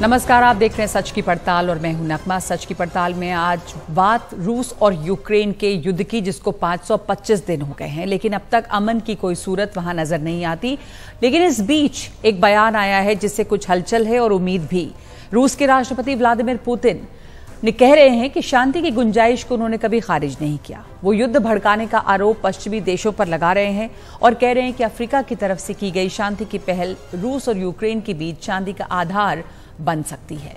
नमस्कार, आप देख रहे हैं सच की पड़ताल और मैं हूं नगमा। सच की पड़ताल में आज बात रूस और यूक्रेन के युद्ध की, जिसको 525 दिन हो गए हैं, लेकिन अब तक अमन की कोई सूरत वहां नजर नहीं आती। लेकिन इस बीच एक बयान आया है जिससे कुछ हलचल है और उम्मीद भी। रूस के राष्ट्रपति व्लादिमीर पुतिन ने कह रहे हैं कि शांति की गुंजाइश को उन्होंने कभी खारिज नहीं किया। वो युद्ध भड़काने का आरोप पश्चिमी देशों पर लगा रहे हैं और कह रहे हैं कि अफ्रीका की तरफ से की गई शांति की पहल रूस और यूक्रेन के बीच शांति का आधार बन सकती है।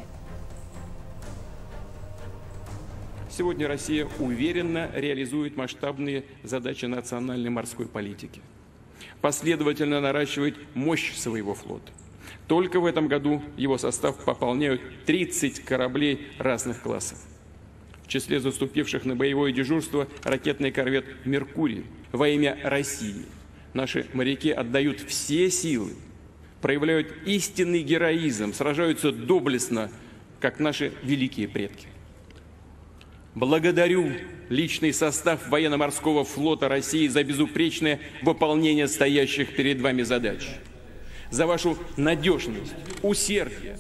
Сегодня Россия уверенно реализует масштабные задачи национальной морской политики, последовательно наращивает мощь своего флота. Только в этом году его состав пополняют 30 кораблей разных классов. В числе заступивших на боевое дежурство ракетный корвет «Меркурий». Во имя России наши моряки отдают все силы, проявляют истинный героизм, сражаются доблестно, как наши великие предки. Благодарю личный состав военно-морского флота России за безупречное выполнение стоящих перед вами задач, за вашу надежность, усердие.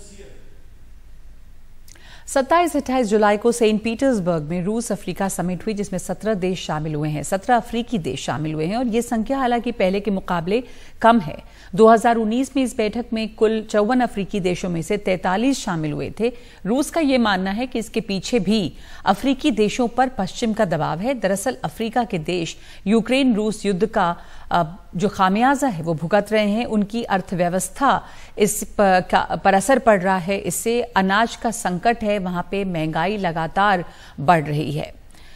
27-28 जुलाई को सेंट पीटर्सबर्ग में रूस अफ्रीका समिट हुई, जिसमें 17 देश शामिल हुए हैं। 17 अफ्रीकी देश शामिल हुए हैं और ये संख्या हालांकि पहले के मुकाबले कम है। 2019 में इस बैठक में कुल 54 अफ्रीकी देशों में से 43 शामिल हुए थे। रूस का ये मानना है कि इसके पीछे भी अफ्रीकी देशों पर पश्चिम का दबाव है। दरअसल अफ्रीका के देश यूक्रेन रूस युद्ध का जो खामियाजा है वो भुगत रहे हैं। उनकी अर्थव्यवस्था इस पर असर पड़ रहा है। इससे अनाज का संकट है, वहां पे महंगाई लगातार बढ़ रही है।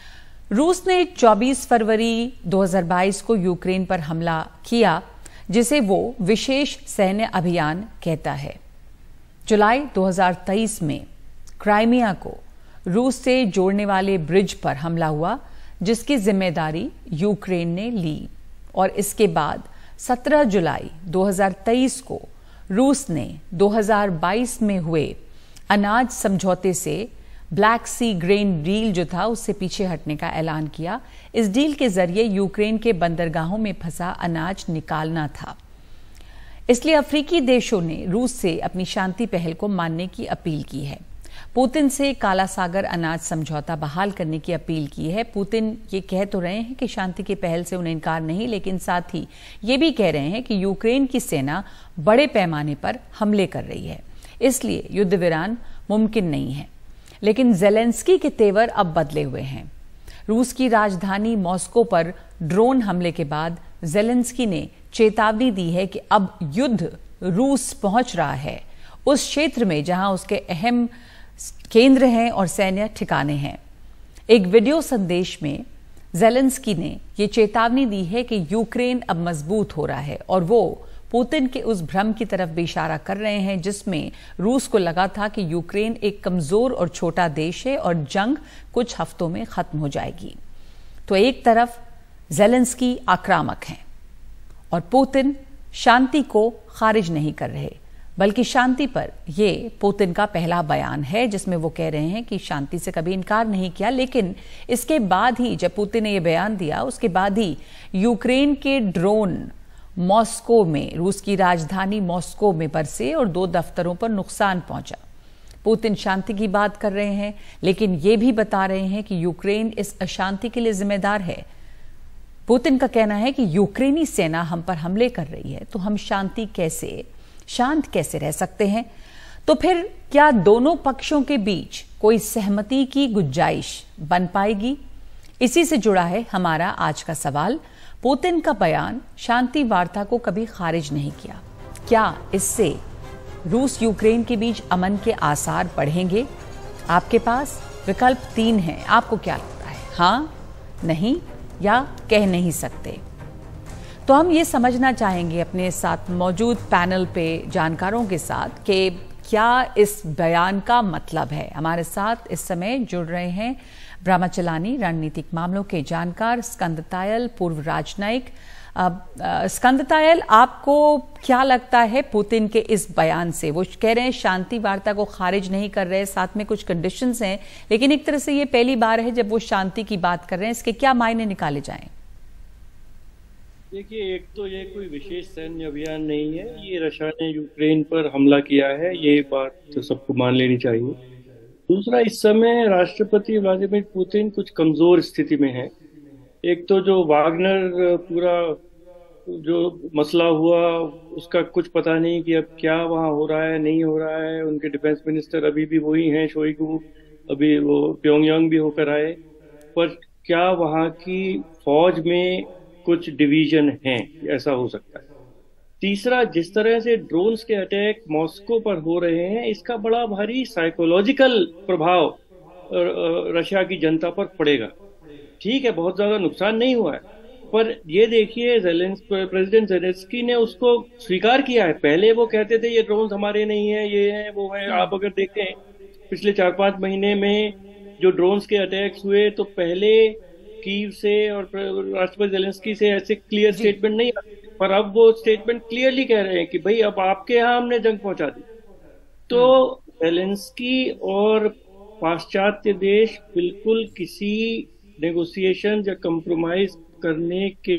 रूस ने 24 फरवरी 2022 को यूक्रेन पर हमला किया, जिसे वो विशेष सैन्य अभियान कहता है। जुलाई 2023 में क्राइमिया को रूस से जोड़ने वाले ब्रिज पर हमला हुआ, जिसकी जिम्मेदारी यूक्रेन ने ली। और इसके बाद 17 जुलाई 2023 को रूस ने 2022 में हुए अनाज समझौते से ब्लैक सी ग्रेन डील जो था उससे पीछे हटने का ऐलान किया। इस डील के जरिए यूक्रेन के बंदरगाहों में फंसा अनाज निकालना था। इसलिए अफ्रीकी देशों ने रूस से अपनी शांति पहल को मानने की अपील की है। पुतिन से काला सागर अनाज समझौता बहाल करने की अपील की है। पुतिन ये कह तो रहे हैं कि शांति की पहल से उन्हें इनकार नहीं, लेकिन साथ ही ये भी कह रहे हैं कि यूक्रेन की सेना बड़े पैमाने पर हमले कर रही है, इसलिए युद्ध विराम मुमकिन नहीं है। लेकिन ज़ेलेंस्की के तेवर अब बदले हुए हैं। रूस की राजधानी मॉस्को पर ड्रोन हमले के बाद ज़ेलेंस्की ने चेतावनी दी है कि अब युद्ध रूस पहुंच रहा है उस क्षेत्र में जहां उसके अहम केंद्र हैं और सैन्य ठिकाने हैं। एक वीडियो संदेश में ज़ेलेंस्की ने यह चेतावनी दी है कि यूक्रेन अब मजबूत हो रहा है और वो पुतिन के उस भ्रम की तरफ भी इशारा कर रहे हैं जिसमें रूस को लगा था कि यूक्रेन एक कमजोर और छोटा देश है और जंग कुछ हफ्तों में खत्म हो जाएगी। तो एक तरफ ज़ेलेंस्की आक्रामक हैं और पुतिन शांति को खारिज नहीं कर रहे, बल्कि शांति पर यह पुतिन का पहला बयान है जिसमें वो कह रहे हैं कि शांति से कभी इनकार नहीं किया। लेकिन इसके बाद ही, जब पुतिन ने यह बयान दिया, उसके बाद ही यूक्रेन के ड्रोन मॉस्को में, रूस की राजधानी मॉस्को में बरसे और 2 दफ्तरों पर नुकसान पहुंचा। पुतिन शांति की बात कर रहे हैं, लेकिन ये भी बता रहे हैं कि यूक्रेन इस अशांति के लिए जिम्मेदार है। पुतिन का कहना है कि यूक्रेनी सेना हम पर हमले कर रही है, तो हम शांत कैसे रह सकते हैं। तो फिर क्या दोनों पक्षों के बीच कोई सहमति की गुंजाइश बन पाएगी? इसी से जुड़ा है हमारा आज का सवाल। पुतिन का बयान शांति वार्ता को कभी खारिज नहीं किया। क्या इससे रूस यूक्रेन के बीच अमन के आसार बढ़ेंगे? आपके पास विकल्प 3 हैं। आपको क्या लगता है? हाँ, नहीं या कह नहीं सकते? तो हम ये समझना चाहेंगे अपने साथ मौजूद पैनल पे जानकारों के साथ कि क्या इस बयान का मतलब है। हमारे साथ इस समय जुड़ रहे हैं ब्रह्मचलानी, रणनीतिक मामलों के जानकार स्कंदतायल, पूर्व राजनयिक। स्कंदतायल, आपको क्या लगता है पुतिन के इस बयान से? वो कह रहे हैं शांति वार्ता को खारिज नहीं कर रहे, साथ में कुछ कंडीशंस हैं, लेकिन एक तरह से ये पहली बार है जब वो शांति की बात कर रहे हैं। इसके क्या मायने निकाले जाएं? देखिए, एक तो ये कोई विशेष सैन्य अभियान नहीं है, ये रशिया ने यूक्रेन पर हमला किया है, ये बात तो सबको मान लेनी चाहिए। दूसरा, इस समय राष्ट्रपति व्लादिमीर पुतिन कुछ कमजोर स्थिति में है। एक तो जो वागनर पूरा जो मसला हुआ, उसका कुछ पता नहीं कि अब क्या वहाँ हो रहा है, नहीं हो रहा है। उनके डिफेंस मिनिस्टर अभी भी वही हैं, शोइगु। अभी वो प्योंगयांग भी होकर आए, पर क्या वहाँ की फौज में कुछ डिवीजन है, ऐसा हो सकता है। तीसरा, जिस तरह से ड्रोन्स के अटैक मॉस्को पर हो रहे हैं, इसका बड़ा भारी साइकोलॉजिकल प्रभाव रशिया की जनता पर पड़ेगा। ठीक है, बहुत ज्यादा नुकसान नहीं हुआ है, पर ये देखिए, प्रेसिडेंट जेलेंस्की ने उसको स्वीकार किया है। पहले वो कहते थे ये ड्रोन्स हमारे नहीं है, ये है वो है। आप अगर देखें पिछले 4-5 महीने में जो ड्रोन्स के अटैक्स हुए, तो पहले कीव से और राष्ट्रपति जेलेंस्की से ऐसे क्लियर स्टेटमेंट नहीं आते, पर अब वो स्टेटमेंट क्लियरली कह रहे हैं कि भाई अब आपके यहाँ हमने जंग पहुंचा दी। तो जेलेंस्की और पाश्चात्य देश बिल्कुल किसी नेगोशिएशन या कंप्रोमाइज करने के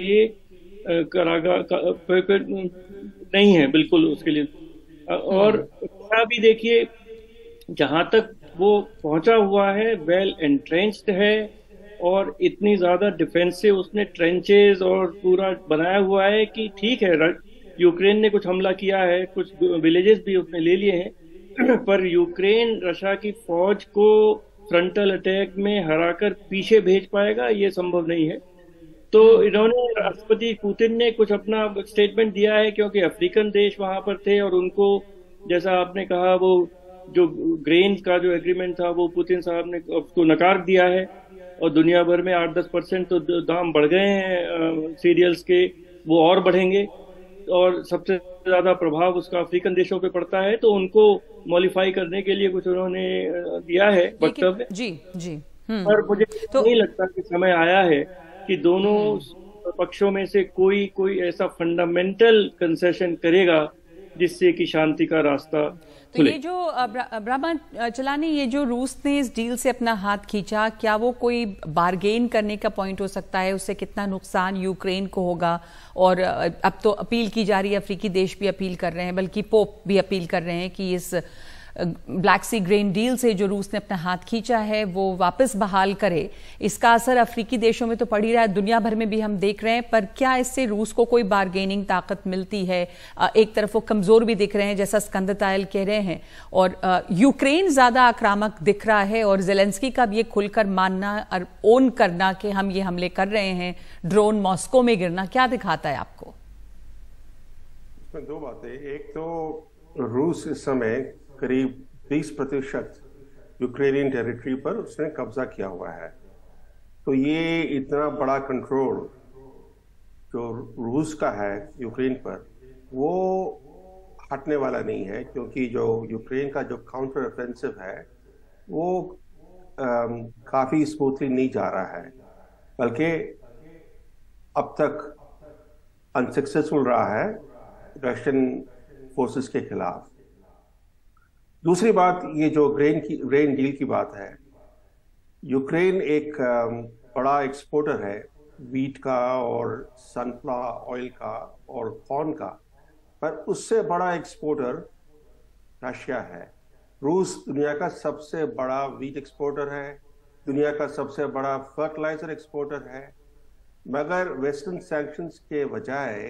नहीं है, बिल्कुल उसके लिए। और भी देखिए, जहां तक वो पहुंचा हुआ है, वेल एंट्रेंच्ड है, और इतनी ज्यादा डिफेंसिव उसने ट्रेंचेस और पूरा बनाया हुआ है कि ठीक है, यूक्रेन ने कुछ हमला किया है, कुछ विलेजेस भी उसने ले लिए हैं, पर यूक्रेन रशिया की फौज को फ्रंटल अटैक में हराकर पीछे भेज पाएगा, ये संभव नहीं है। तो इन्होंने, राष्ट्रपति पुतिन ने कुछ अपना स्टेटमेंट दिया है, क्योंकि अफ्रीकन देश वहां पर थे और उनको, जैसा आपने कहा, वो जो ग्रेन का जो एग्रीमेंट था वो पुतिन साहब ने उसको नकार दिया है। और दुनिया भर में 8-10% तो दाम बढ़ गए हैं सीरियल्स के, वो और बढ़ेंगे। और सबसे ज्यादा प्रभाव उसका अफ्रीकन देशों पे पड़ता है, तो उनको मॉडिफाई करने के लिए कुछ उन्होंने दिया है वक्तव्य। जी जी। पर मुझे तो नहीं लगता कि समय आया है कि दोनों पक्षों में से कोई ऐसा फंडामेंटल कंसेशन करेगा जिससे कि शांति का रास्ता तो ये जो ब्रह्मा चलानी, ये जो रूस ने इस डील से अपना हाथ खींचा, क्या वो कोई बार्गेन करने का पॉइंट हो सकता है? उससे कितना नुकसान यूक्रेन को होगा? और अब तो अपील की जा रही है, अफ्रीकी देश भी अपील कर रहे हैं, बल्कि पोप भी अपील कर रहे हैं कि इस ब्लैक सी ग्रेन डील से जो रूस ने अपना हाथ खींचा है वो वापस बहाल करे। इसका असर अफ्रीकी देशों में तो पड़ ही रहा है, दुनिया भर में भी हम देख रहे हैं, पर क्या इससे रूस को कोई बार्गेनिंग ताकत मिलती है? एक तरफ वो कमजोर भी दिख रहे हैं, जैसा स्कंदर तायल कह रहे हैं, और यूक्रेन ज्यादा आक्रामक दिख रहा है, और जेलेंस्की का भी ये खुलकर मानना और ओन करना कि हम ये हमले कर रहे हैं, ड्रोन मॉस्को में गिरना, क्या दिखाता है आपको? इसमें दो बातें। एक तो रूस इस समय करीब 20% यूक्रेनियन टेरिटरी पर उसने कब्जा किया हुआ है। तो ये इतना बड़ा कंट्रोल जो रूस का है यूक्रेन पर, वो हटने वाला नहीं है, क्योंकि जो यूक्रेन का जो काउंटर ऑफेंसिव है वो काफी स्मूथली नहीं जा रहा है, बल्कि अब तक अनसक्सेसफुल रहा है रशियन फोर्सेस के खिलाफ। दूसरी बात, ये जो ग्रेन डील की बात है, यूक्रेन एक बड़ा एक्सपोर्टर है वीट का और सनफ्लावर ऑयल का और कॉर्न का, पर उससे बड़ा एक्सपोर्टर रशिया है। रूस दुनिया का सबसे बड़ा वीट एक्सपोर्टर है, दुनिया का सबसे बड़ा फर्टिलाइजर एक्सपोर्टर है, मगर वेस्टर्न सैंक्शंस के बजाय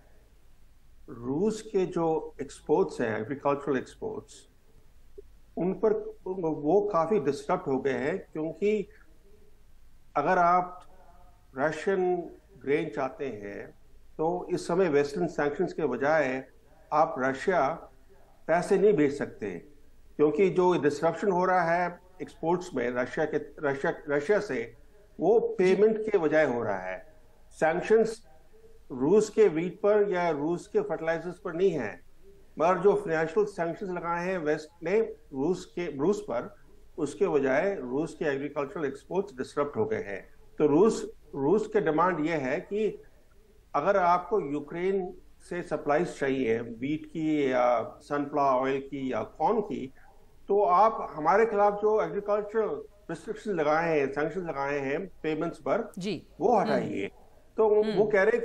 रूस के जो एक्सपोर्ट्स हैं, एग्रीकल्चरल एक्सपोर्ट्स, उन पर वो काफी डिस्टर्ब हो गए हैं। क्योंकि अगर आप रशियन ग्रेन चाहते हैं तो इस समय वेस्टर्न सैंक्शंस के बजाय आप रशिया पैसे नहीं भेज सकते, क्योंकि जो डिस्ट्रप्शन हो रहा है एक्सपोर्ट्स में रशिया से, वो पेमेंट के बजाय हो रहा है। सैंक्शंस रूस के वीट पर या रूस के फर्टिलाइजर्स पर नहीं है, मगर जो फाइनेंशियल सैंक्शंस लगाए हैं वेस्ट ने रूस पर, उसके बजाय रूस के एग्रीकल्चरल एक्सपोर्ट्स डिस्टर्ब हो गए हैं। तो रूस के डिमांड ये है कि अगर आपको यूक्रेन से सप्लाईज चाहिए वीट की या सनफ्लावर ऑयल की या कॉर्न की, तो आप हमारे खिलाफ जो एग्रीकल्चरल रिस्ट्रिक्शन लगाए हैं, सैंक्शन लगाए हैं पेमेंट्स पर, वो हटाइए। तो वो कह रहे हैं कि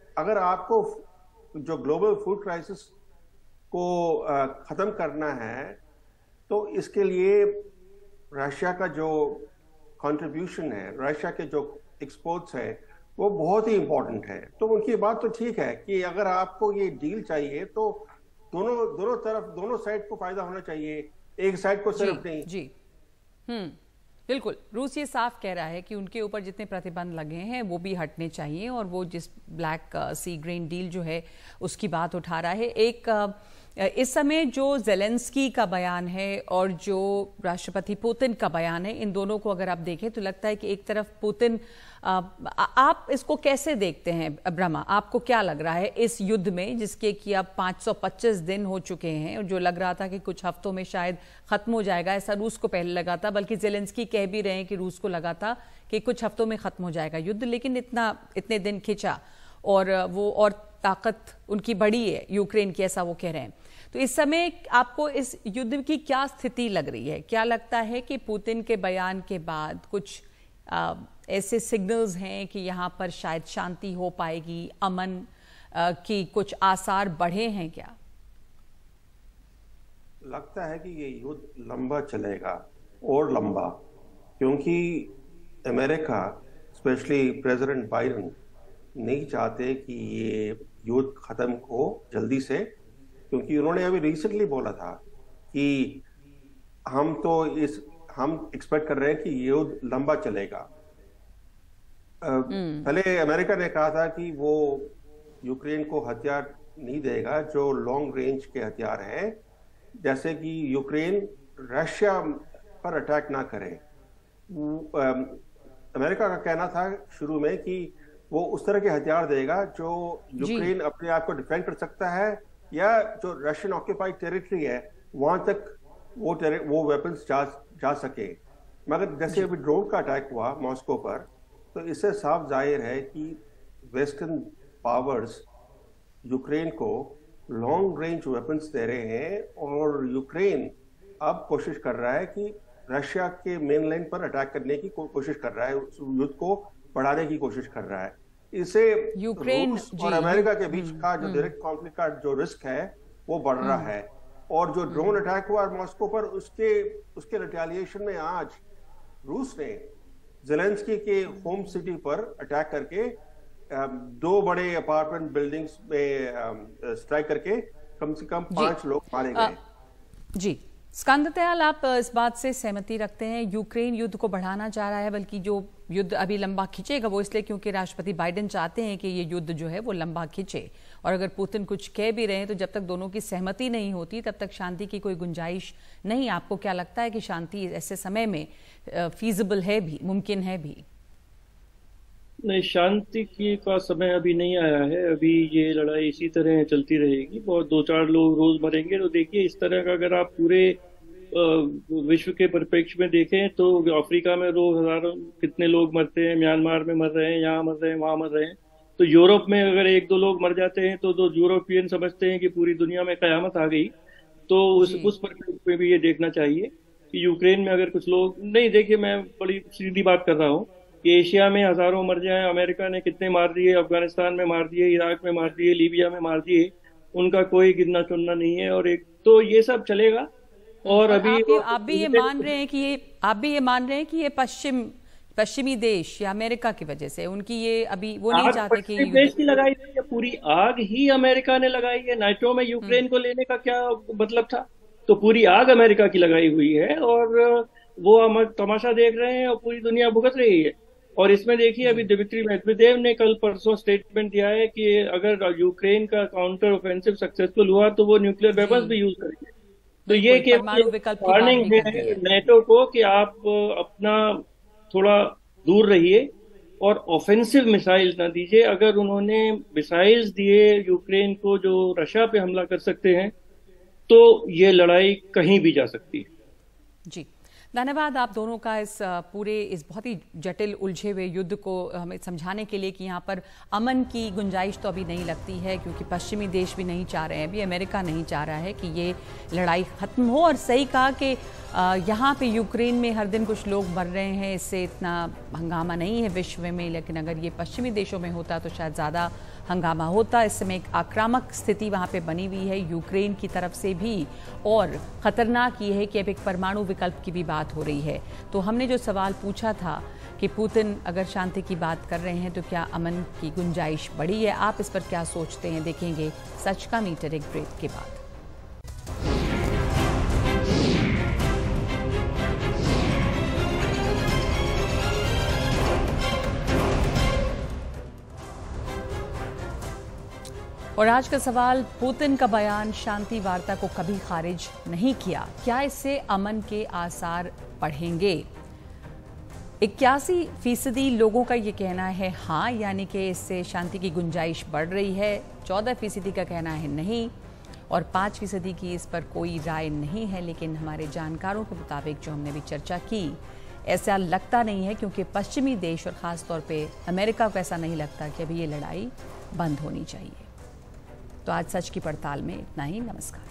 अगर आपको जो ग्लोबल फूड क्राइसिस को खत्म करना है तो इसके लिए रशिया का जो कंट्रीब्यूशन है, रशिया के जो एक्सपोर्ट्स है, वो बहुत ही इंपॉर्टेंट है। तो उनकी बात तो ठीक है कि अगर आपको ये डील चाहिए तो दोनों तरफ, दोनों साइड को फायदा होना चाहिए, एक साइड को सिर्फ नहीं। जी बिल्कुल। रूस ये साफ कह रहा है कि उनके ऊपर जितने प्रतिबंध लगे हैं वो भी हटने चाहिए और वो जिस ब्लैक सी ग्रीन डील जो है उसकी बात उठा रहा है। एक इस समय जो ज़ेलेंस्की का बयान है और जो राष्ट्रपति पुतिन का बयान है, इन दोनों को अगर आप देखें तो लगता है कि एक तरफ पुतिन, आप इसको कैसे देखते हैं ब्रह्मा? आपको क्या लग रहा है इस युद्ध में, जिसके कि अब 525 दिन हो चुके हैं और जो लग रहा था कि कुछ हफ्तों में शायद खत्म हो जाएगा, ऐसा रूस को पहले लगा था, बल्कि ज़ेलेंस्की कह भी रहे हैं कि रूस को लगा था कि कुछ हफ्तों में खत्म हो जाएगा युद्ध, लेकिन इतने दिन खिंचा और वो और ताकत उनकी बड़ी है यूक्रेन की, ऐसा वो कह रहे हैं। तो इस समय आपको इस युद्ध की क्या स्थिति लग रही है? क्या लगता है कि पुतिन के बयान के बाद कुछ ऐसे सिग्नल्स हैं कि यहाँ पर शायद शांति हो पाएगी, अमन की कुछ आसार बढ़े हैं क्या? लगता है कि ये युद्ध लंबा चलेगा और लंबा, क्योंकि अमेरिका, स्पेशली प्रेसिडेंट बाइडेन, नहीं चाहते कि ये युद्ध खत्म हो जल्दी से, क्योंकि उन्होंने अभी रिसेंटली बोला था कि हम एक्सपेक्ट कर रहे हैं कि युद्ध लंबा चलेगा। पहले अमेरिका ने कहा था कि वो यूक्रेन को हथियार नहीं देगा जो लॉन्ग रेंज के हथियार हैं, जैसे कि यूक्रेन रशिया पर अटैक ना करे। अमेरिका का कहना था शुरू में कि वो उस तरह के हथियार देगा जो यूक्रेन अपने आप को डिफेंड कर सकता है, या जो रशियन ऑक्यूपाइड टेरिटरी है वहां तक वो वेपन्स जा सके। मगर जैसे अभी ड्रोन का अटैक हुआ मॉस्को पर, तो इससे साफ जाहिर है कि वेस्टर्न पावर्स यूक्रेन को लॉन्ग रेंज वेपन्स दे रहे हैं और यूक्रेन अब कोशिश कर रहा है कि रशिया के मेनलैंड पर अटैक करने की कोशिश कर रहा है, उस युद्ध को बढ़ाने की कोशिश कर रहा है। इससे यूक्रेन और अमेरिका के बीच का जो डायरेक्ट कॉन्फ्लिक्ट का जो रिस्क है वो बढ़ रहा है। और जो ड्रोन अटैक हुआ मॉस्को पर, उसके रिटेलिएशन में आज रूस ने ज़ेलेंस्की के होम सिटी पर अटैक करके 2 बड़े अपार्टमेंट बिल्डिंग्स में स्ट्राइक करके कम से कम 5 लोग मारे गए। जी स्कंद दयाल, आप इस बात से सहमति रखते हैं? यूक्रेन युद्ध को बढ़ाना चाह रहा है, बल्कि जो युद्ध अभी लंबा खिंचेगा वो इसलिए क्योंकि राष्ट्रपति बाइडेन चाहते हैं कि ये युद्ध जो है वो लंबा खिंचे, और अगर पुतिन कुछ कह भी रहे हैं तो जब तक दोनों की सहमति नहीं होती तब तक शांति की कोई गुंजाइश नहीं। आपको क्या लगता है कि शांति ऐसे समय में फीजिबल है भी, मुमकिन है भी? नहीं, शांति की का समय अभी नहीं आया है। अभी ये लड़ाई इसी तरह चलती रहेगी, बहुत 2-4 लोग रोज मरेंगे। तो देखिए, इस तरह का अगर आप पूरे विश्व के परिप्रेक्ष्य में देखें तो अफ्रीका में रोज हजारों कितने लोग मरते हैं, म्यांमार में मर रहे हैं, यहाँ मर रहे हैं, वहां मर रहे हैं। तो यूरोप में अगर 1-2 लोग मर जाते हैं तो यूरोपियन समझते हैं कि पूरी दुनिया में कयामत आ गई। तो उस परिप्रेक्ष्य में भी ये देखना चाहिए कि यूक्रेन में अगर कुछ लोग नहीं, देखिए मैं बड़ी सीधी बात कर रहा हूँ कि एशिया में हजारों मर जाए, अमेरिका ने कितने मार दिए, अफगानिस्तान में मार दिए, इराक में मार दिए, लीबिया में मार दिए, उनका कोई गिनना चुनना नहीं है। और एक तो ये सब चलेगा। और अभी आप भी ये मान रहे हैं कि ये पश्चिमी देश या अमेरिका की वजह से उनकी ये अभी वो नहीं चाहते कि देश की लगाई हुई है, पूरी आग ही अमेरिका ने लगाई है। नाटो में यूक्रेन को लेने का क्या मतलब था? तो पूरी आग अमेरिका की लगाई हुई है और वो हम तमाशा देख रहे हैं और पूरी दुनिया भुगत रही है। और इसमें देखिए, अभी दिमित्री मेदवेदेव ने कल परसों स्टेटमेंट दिया है कि अगर यूक्रेन का काउंटर ऑफेंसिव सक्सेसफुल हुआ तो वो न्यूक्लियर वेपन्स भी यूज करेंगे। तो ये कि वार्निंग है नेटो को कि आप अपना थोड़ा दूर रहिए और ऑफेंसिव मिसाइल ना दीजिए। अगर उन्होंने मिसाइल्स दिए यूक्रेन को जो रशिया पे हमला कर सकते हैं तो ये लड़ाई कहीं भी जा सकती है। जी धन्यवाद आप दोनों का इस बहुत ही जटिल उलझे हुए युद्ध को हमें समझाने के लिए कि यहाँ पर अमन की गुंजाइश तो अभी नहीं लगती है, क्योंकि पश्चिमी देश भी नहीं चाह रहे हैं, अभी अमेरिका नहीं चाह रहा है कि ये लड़ाई खत्म हो। और सही कहा कि यहाँ पे यूक्रेन में हर दिन कुछ लोग मर रहे हैं, इससे इतना हंगामा नहीं है विश्व में, लेकिन अगर ये पश्चिमी देशों में होता तो शायद ज़्यादा हंगामा होता। इस समय एक आक्रामक स्थिति वहाँ पे बनी हुई है यूक्रेन की तरफ से भी, और ख़तरनाक ये है कि अब एक परमाणु विकल्प की भी बात हो रही है। तो हमने जो सवाल पूछा था कि पुतिन अगर शांति की बात कर रहे हैं तो क्या अमन की गुंजाइश बढ़ी है, आप इस पर क्या सोचते हैं, देखेंगे सच का मीटर एक ब्रेक के बाद। और आज का सवाल, पुतिन का बयान शांति वार्ता को कभी खारिज नहीं किया, क्या इससे अमन के आसार बढ़ेंगे? 81% लोगों का ये कहना है हाँ, यानी कि इससे शांति की गुंजाइश बढ़ रही है। 14% का कहना है नहीं, और 5% की इस पर कोई राय नहीं है। लेकिन हमारे जानकारों के मुताबिक जो हमने भी चर्चा की, ऐसा लगता नहीं है, क्योंकि पश्चिमी देश और ख़ास तौर पे अमेरिका को ऐसा नहीं लगता कि अभी ये लड़ाई बंद होनी चाहिए। तो आज सच की पड़ताल में इतना ही। नमस्कार।